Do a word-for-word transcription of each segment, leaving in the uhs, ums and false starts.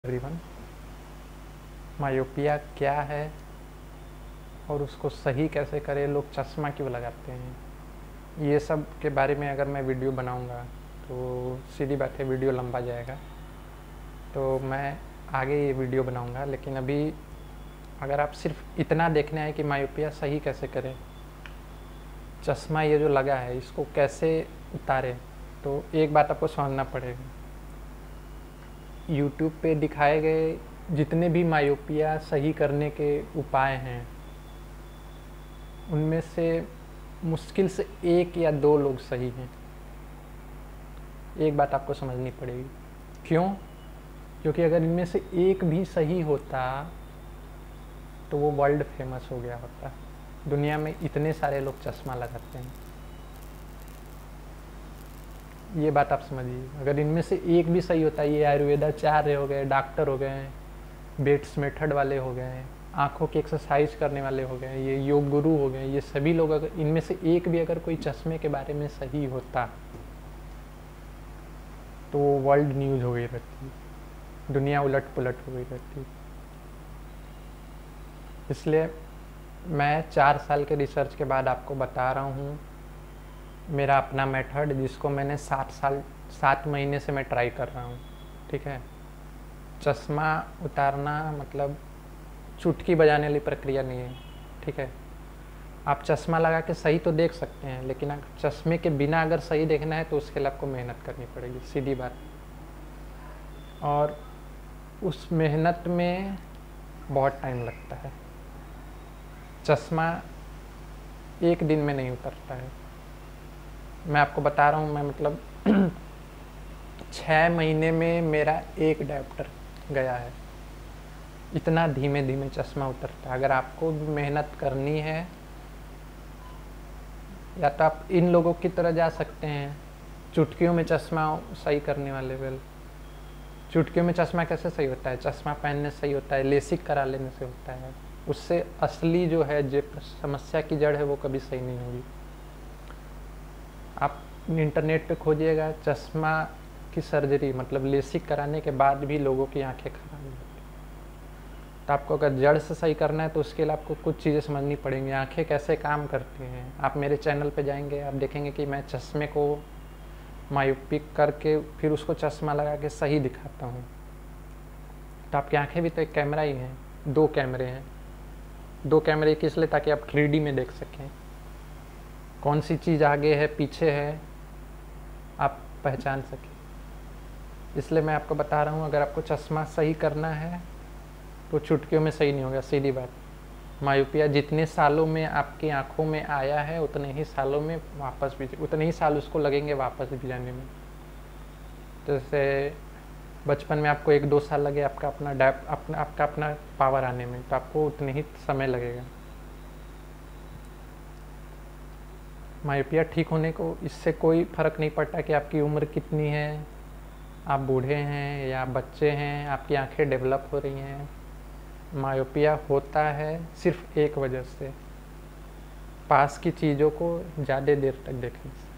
Everyone, myopia क्या है और उसको सही कैसे करें, लोग चश्मा क्यों लगाते हैं, ये सब के बारे में अगर मैं वीडियो बनाऊंगा तो सीधी बात है वीडियो लंबा जाएगा। तो मैं आगे ये वीडियो बनाऊंगा, लेकिन अभी अगर आप सिर्फ इतना देखना है कि मायोपिया सही कैसे करें, चश्मा ये जो लगा है इसको कैसे उतारें, तो एक बात आपको समझना पड़ेगा। यूट्यूब पे दिखाए गए जितने भी मायोपिया सही करने के उपाय हैं, उनमें से मुश्किल से एक या दो लोग सही हैं। एक बात आपको समझनी पड़ेगी, क्यों? क्योंकि अगर इनमें से एक भी सही होता तो वो वर्ल्ड फेमस हो गया होता। दुनिया में इतने सारे लोग चश्मा लगाते हैं, ये बात आप समझिए। अगर इनमें से एक भी सही होता, ये आयुर्वेदाचार्य हो गए, डॉक्टर हो गए, बेट्स मेथड वाले हो गए, आंखों की एक्सरसाइज करने वाले हो गए, ये योग गुरु हो गए, ये सभी लोग अगर इनमें से एक भी अगर कोई चश्मे के बारे में सही होता तो वो वर्ल्ड न्यूज़ हो गई रहती, दुनिया उलट पुलट हो गई रहती। इसलिए मैं चार साल के रिसर्च के बाद आपको बता रहा हूँ मेरा अपना मेथड, जिसको मैंने सात साल सात महीने से मैं ट्राई कर रहा हूँ। ठीक है, चश्मा उतारना मतलब चुटकी बजाने वाली प्रक्रिया नहीं है। ठीक है, आप चश्मा लगा के सही तो देख सकते हैं, लेकिन अगर चश्मे के बिना अगर सही देखना है तो उसके लिए आपको मेहनत करनी पड़ेगी, सीधी बात। और उस मेहनत में बहुत टाइम लगता है। चश्मा एक दिन में नहीं उतरता है। मैं आपको बता रहा हूँ, मैं मतलब छः महीने में मेरा एक डायप्टर गया है। इतना धीमे धीमे चश्मा उतरता है। अगर आपको भी मेहनत करनी है, या तो आप इन लोगों की तरह जा सकते हैं, चुटकियों में चश्मा सही करने वाले। वेल, चुटकियों में चश्मा कैसे सही होता है? चश्मा पहनने से सही होता है, लेसिक करा लेने से होता है। उससे असली जो है जो समस्या की जड़ है वो कभी सही नहीं होगी। आप इंटरनेट पे खोजिएगा, चश्मा की सर्जरी मतलब लेसिक कराने के बाद भी लोगों की आंखें खराब होती। तो आपको अगर जड़ से सही करना है तो उसके लिए आपको कुछ चीज़ें समझनी पड़ेंगी। आंखें कैसे काम करती हैं, आप मेरे चैनल पे जाएंगे, आप देखेंगे कि मैं चश्मे को मायोपिक करके फिर उसको चश्मा लगा के सही दिखाता हूँ। तो आपकी आंखें भी तो एक कैमरा ही हैं, दो कैमरे हैं। दो कैमरे किस लिए? ताकि आप थ्री डी में देख सकें, कौन सी चीज़ आगे है पीछे है आप पहचान सकें। इसलिए मैं आपको बता रहा हूँ, अगर आपको चश्मा सही करना है तो चुटकियों में सही नहीं होगा, सीधी बात। मायोपिया जितने सालों में आपकी आंखों में आया है उतने ही सालों में वापस भी उतने ही साल उसको लगेंगे वापस भी जाने में। जैसे बचपन में आपको एक दो साल लगे आपका अपना डैप अपना आपका अपना पावर आने में, तो आपको उतने ही समय लगेगा। मायोपिया ठीक होने को इससे कोई फ़र्क नहीं पड़ता कि आपकी उम्र कितनी है, आप बूढ़े हैं या बच्चे हैं, आपकी आंखें डेवलप हो रही हैं। मायोपिया होता है सिर्फ एक वजह से, पास की चीज़ों को ज़्यादा देर तक देखने से।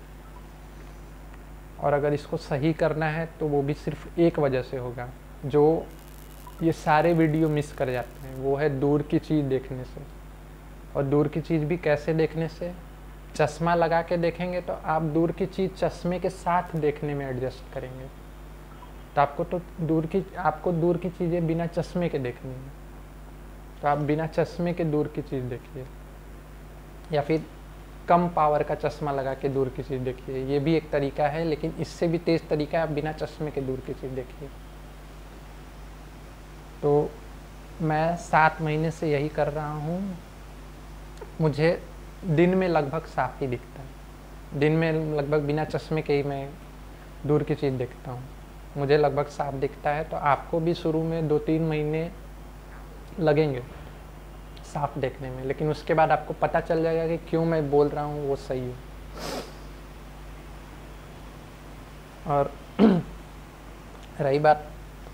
और अगर इसको सही करना है तो वो भी सिर्फ एक वजह से होगा, जो ये सारे वीडियो मिस कर जाते हैं, वो है दूर की चीज़ देखने से। और दूर की चीज़ भी कैसे देखने से? चश्मा लगा के देखेंगे तो आप दूर की चीज़ चश्मे के साथ देखने में एडजस्ट करेंगे, तो आपको तो दूर की आपको दूर की चीज़ें बिना चश्मे के देखनी है, तो आप बिना चश्मे के दूर की चीज़ देखिए, या फिर कम पावर का चश्मा लगा के दूर की चीज़ देखिए। ये भी एक तरीका है, लेकिन इससे भी तेज़ तरीका है आप बिना चश्मे के दूर की चीज़ देखिए। तो मैं सात महीने से यही कर रहा हूँ। मुझे दिन में लगभग साफ ही दिखता है, दिन में लगभग बिना चश्मे के ही मैं दूर की चीज़ देखता हूँ, मुझे लगभग साफ दिखता है। तो आपको भी शुरू में दो तीन महीने लगेंगे साफ देखने में, लेकिन उसके बाद आपको पता चल जाएगा कि क्यों मैं बोल रहा हूँ वो सही है। और रही बात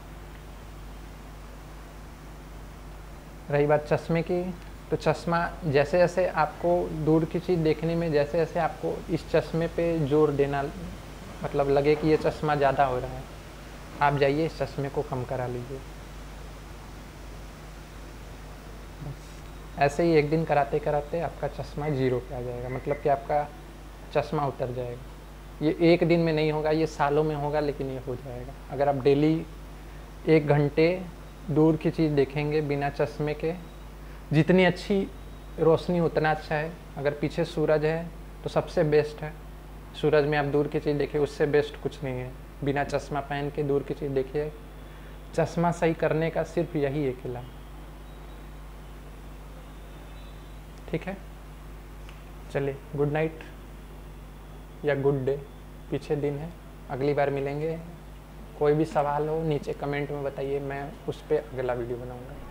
रही बात चश्मे की, तो चश्मा जैसे जैसे आपको दूर की चीज़ देखने में जैसे जैसे आपको इस चश्मे पे जोर देना, मतलब लगे कि ये चश्मा ज़्यादा हो रहा है, आप जाइए इस चश्मे को कम करा लीजिए। ऐसे ही एक दिन कराते कराते आपका चश्मा जीरो पे आ जाएगा, मतलब कि आपका चश्मा उतर जाएगा। ये एक दिन में नहीं होगा, ये सालों में होगा, लेकिन ये हो जाएगा। अगर आप डेली एक घंटे दूर की चीज़ देखेंगे बिना चश्मे के, जितनी अच्छी रोशनी उतना अच्छा है। अगर पीछे सूरज है तो सबसे बेस्ट है, सूरज में आप दूर की चीज़ देखिए, उससे बेस्ट कुछ नहीं है। बिना चश्मा पहन के दूर की चीज़ देखिए। चश्मा सही करने का सिर्फ यही एक इलाज। ठीक है, चलिए गुड नाइट या गुड डे, पीछे दिन है, अगली बार मिलेंगे। कोई भी सवाल हो नीचे कमेंट में बताइए, मैं उस पर अगला वीडियो बनाऊंगा।